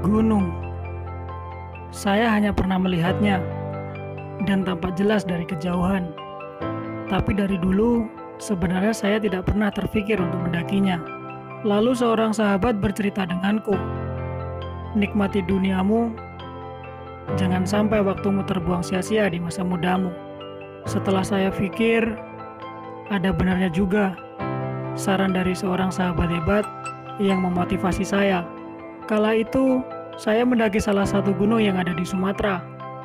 Gunung. Saya hanya pernah melihatnya dan tampak jelas dari kejauhan. Tapi dari dulu, sebenarnya saya tidak pernah terpikir untuk mendakinya. Lalu seorang sahabat bercerita denganku, "Nikmati duniamu, jangan sampai waktumu terbuang sia-sia di masa mudamu." Setelah saya pikir, ada benarnya juga saran dari seorang sahabat hebat yang memotivasi saya. Kala itu, saya mendaki salah satu gunung yang ada di Sumatera,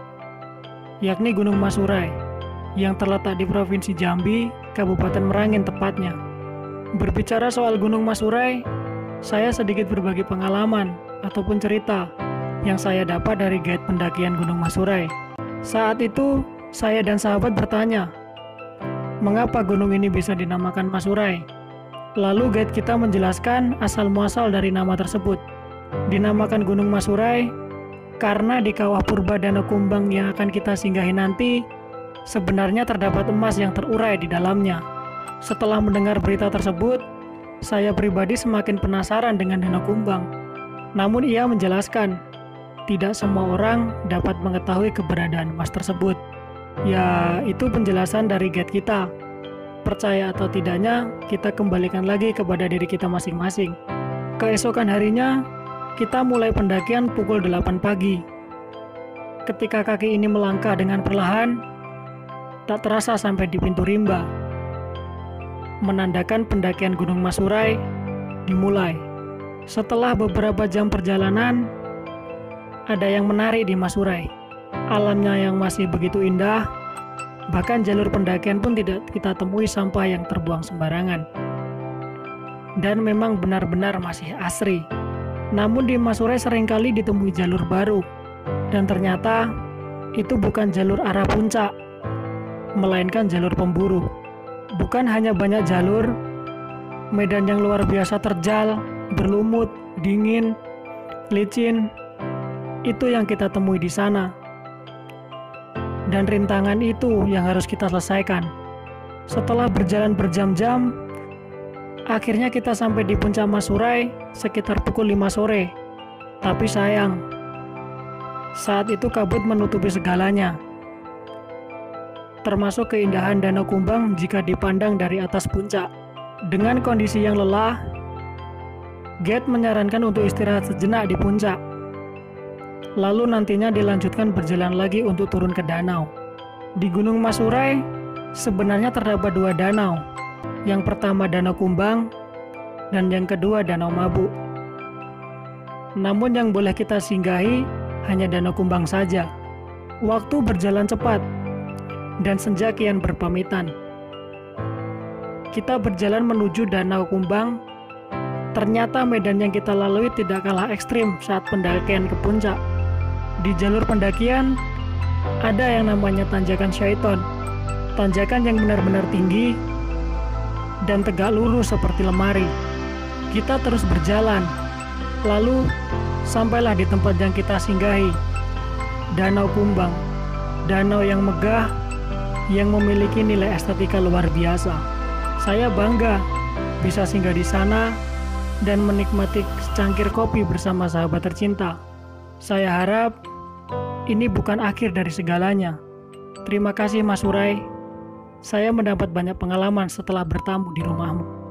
yakni Gunung Masurai, yang terletak di Provinsi Jambi, Kabupaten Merangin tepatnya. Berbicara soal Gunung Masurai, saya sedikit berbagi pengalaman ataupun cerita yang saya dapat dari guide pendakian Gunung Masurai. Saat itu, saya dan sahabat bertanya, mengapa gunung ini bisa dinamakan Masurai? Lalu guide kita menjelaskan asal-muasal dari nama tersebut. Dinamakan Gunung Masurai karena di kawah purba Danau Kumbang yang akan kita singgahi nanti, sebenarnya terdapat emas yang terurai di dalamnya. Setelah mendengar berita tersebut, saya pribadi semakin penasaran dengan Danau Kumbang. Namun ia menjelaskan, tidak semua orang dapat mengetahui keberadaan emas tersebut. Ya, itu penjelasan dari guide kita. Percaya atau tidaknya, kita kembalikan lagi kepada diri kita masing-masing. Keesokan harinya, kita mulai pendakian pukul 8 pagi. Ketika kaki ini melangkah dengan perlahan, tak terasa sampai di pintu rimba, menandakan pendakian Gunung Masurai dimulai. Setelah beberapa jam perjalanan, ada yang menarik di Masurai. Alamnya yang masih begitu indah, bahkan jalur pendakian pun tidak kita temui sampah yang terbuang sembarangan. Dan memang benar-benar masih asri. Namun di Masurai seringkali ditemui jalur baru, dan ternyata itu bukan jalur arah puncak, melainkan jalur pemburu. Bukan hanya banyak jalur, medan yang luar biasa terjal, berlumut, dingin, licin, itu yang kita temui di sana. Dan rintangan itu yang harus kita selesaikan. Setelah berjalan berjam-jam, akhirnya kita sampai di puncak Masurai sekitar pukul 5 sore. Tapi sayang, saat itu kabut menutupi segalanya, termasuk keindahan Danau Kumbang jika dipandang dari atas puncak. Dengan kondisi yang lelah, guide menyarankan untuk istirahat sejenak di puncak. Lalu nantinya dilanjutkan berjalan lagi untuk turun ke danau. Di Gunung Masurai, sebenarnya terdapat 2 danau. Yang pertama Danau Kumbang, dan yang kedua Danau Mabuk. Namun yang boleh kita singgahi hanya Danau Kumbang saja. Waktu berjalan cepat, dan senja kian berpamitan. Kita berjalan menuju Danau Kumbang. Ternyata medan yang kita lalui tidak kalah ekstrim saat pendakian ke puncak. Di jalur pendakian, ada yang namanya tanjakan Syaiton. Tanjakan yang benar-benar tinggi dan tegak lurus seperti lemari. Kita terus berjalan, lalu sampailah di tempat yang kita singgahi, Danau Kumbang. Danau yang megah, yang memiliki nilai estetika luar biasa. Saya bangga bisa singgah di sana dan menikmati secangkir kopi bersama sahabat tercinta. Saya harap ini bukan akhir dari segalanya. Terima kasih Masurai. Saya mendapat banyak pengalaman setelah bertamu di rumahmu.